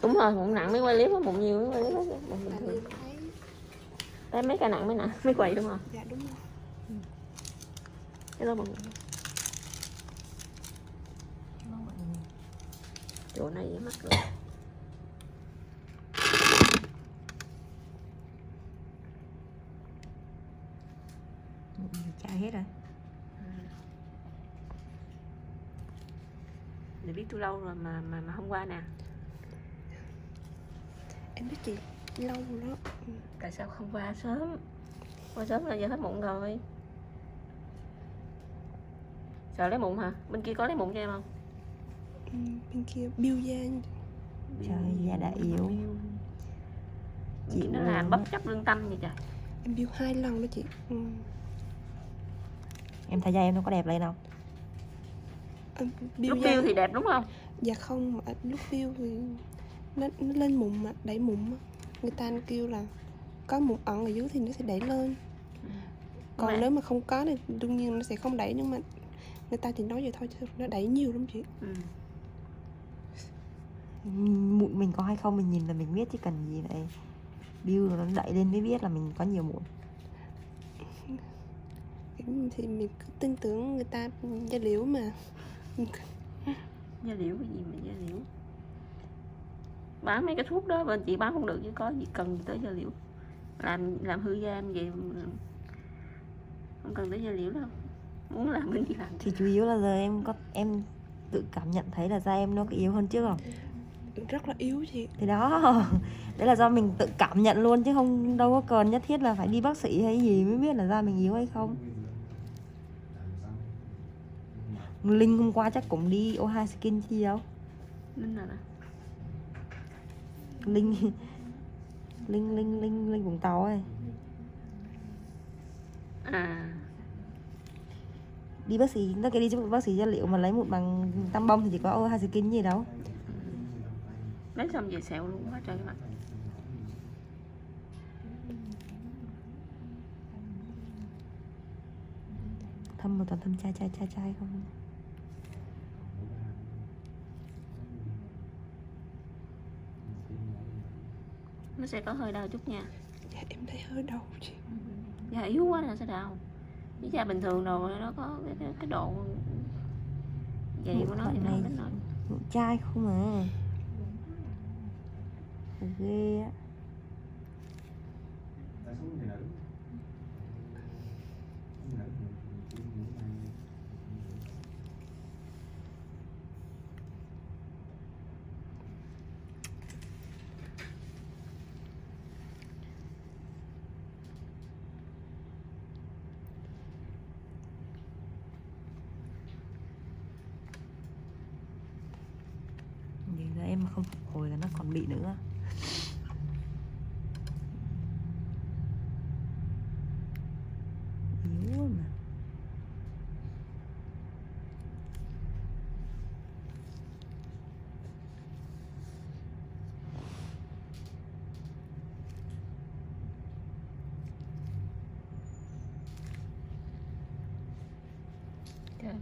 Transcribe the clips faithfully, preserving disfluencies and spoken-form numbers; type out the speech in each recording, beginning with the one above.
Đúng rồi, mụn nặng mới quay clip, mụn nhiều mới quay clip, mụn bình thường. Thấy mấy ca nặng mới nặng, mới quay đúng không? Dạ đúng rồi. Ừ. Cái đó mụn. Chỗ này dễ mắc rồi. Chạy hết rồi. Để biết tôi lâu rồi mà mà mà không qua nè. Em biết chị lâu rồi đó. Ừ. Tại sao không qua sớm? Qua sớm là giờ hết mụn rồi. Sợ lấy mụn hả? Bên kia có lấy mụn cho em không? Ừ, bên kia biêu da. Trời, da đã yếu. Chị nó làm bất chấp lương tâm vậy trời. Em biêu hai lần đó chị. Ừ. Em thấy da em nó có đẹp lên không? Lúc biêu thì đẹp đúng không? Dạ không, mà lúc biêu thì nó, nó lên mụn mà đẩy mụn á. Người ta kêu là có mụn ẩn ở dưới thì nó sẽ đẩy lên. Ừ. Còn mà... nếu mà không có thì đương nhiên nó sẽ không đẩy, nhưng mà người ta chỉ nói vậy thôi chứ nó đẩy nhiều lắm chị. Ừ. Mụn mình có hay không mình nhìn là mình biết chứ cần gì lại bill nó đẩy lên mới biết là mình có nhiều mụn. Thì mình cứ tin tưởng người ta da liễu mà. Da liễu cái gì mà da liễu? Bán mấy cái thuốc đó bên chị bán không được chứ có gì cần gì tới da liễu. Làm làm hư da em vậy không cần tới da liễu đâu. Muốn làm bên chị làm. Thì chủ yếu là giờ em có em tự cảm nhận thấy là da em nó có yếu hơn trước không? Rất là yếu chị. Thì đó, đấy là do mình tự cảm nhận luôn chứ không đâu có cần nhất thiết là phải đi bác sĩ hay gì mới biết là da mình yếu hay không. Linh hôm qua chắc cũng đi ô hai Skin chi đâu. Linh nào nè? Linh Linh Linh Linh Linh Vũng Tàu ấy. À. Đi bác sĩ, nó cái đi cho bác sĩ da liễu mà lấy một bằng tăm bông thì chỉ có ô hai Skin gì đâu. Lấy xong về sẹo luôn quá trời cái mặt. Thâm một toàn thâm chai chai chai chai không. Nó sẽ có hơi đau chút nha. Dạ em thấy hơi đau chị. Da yếu quá là sẽ đau. Cái da bình thường rồi nó có cái, cái, cái độ dày của nó thì nó không đến nỗi. Mụn chai không à. Ghê á. Vậy giờ em mà không phục hồi là nó còn bị nữa. Yếu mà. Okay.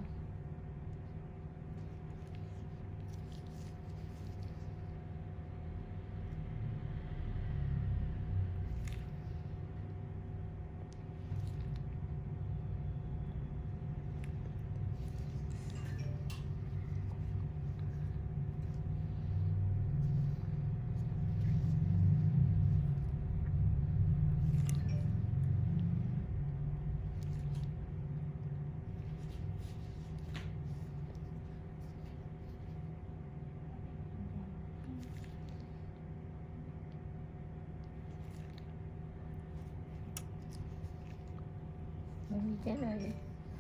Chén này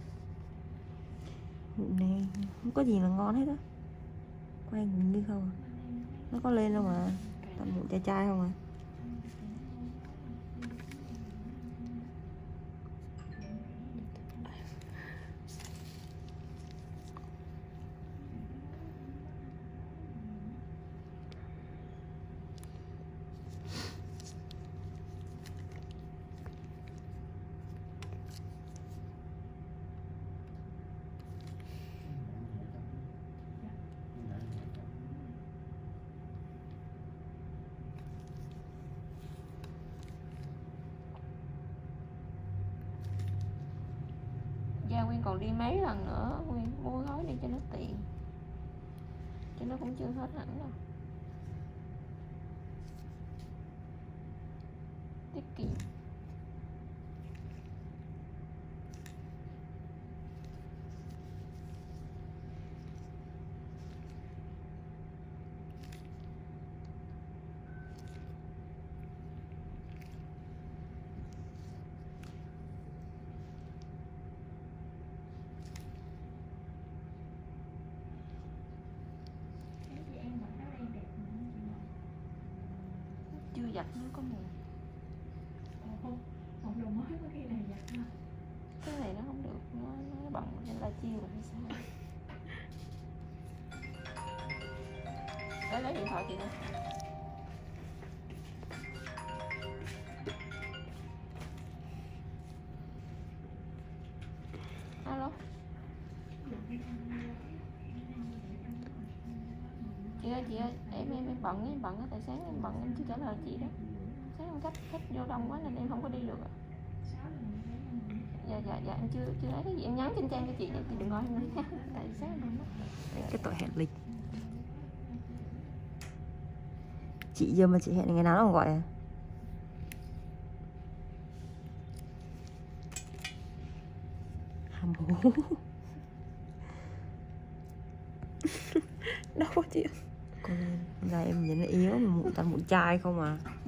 Mụn này không có gì là ngon hết á. Quay như không. Nó có lên đâu mà. Toàn mụn chai chai không à. Nguyên còn đi mấy lần nữa, Nguyên mua gói đi cho nó tiện, chứ nó cũng chưa hết hẳn đâu. Tiết kiệm. Chưa giặt nó có mùi. Không, không đồ mới có khi là giặt mà. Cái này nó không được, nó, nó bận nên là chiêu hay sao. Lấy lấy điện thoại chị nè. Alo. Chị ơi, chị ơi, em em em bận em bận á, tại sáng em bận em chưa trả lời chị đó. Sáng em khách khách vô đông quá nên em không có đi được ạ. Dạ dạ dạ em chưa chưa thấy cái gì, em nhắn trên trang cho chị để chị đừng gọi em nữa nha. Tại sáng em bận đó. Cái tội hẹn lịch. Chị giờ mà chị hẹn ngày nào nó không gọi à? Hàm hố. Đâu có chị. Con lên, giờ em nhìn nó yếu mà mụn toàn mụn chai không à.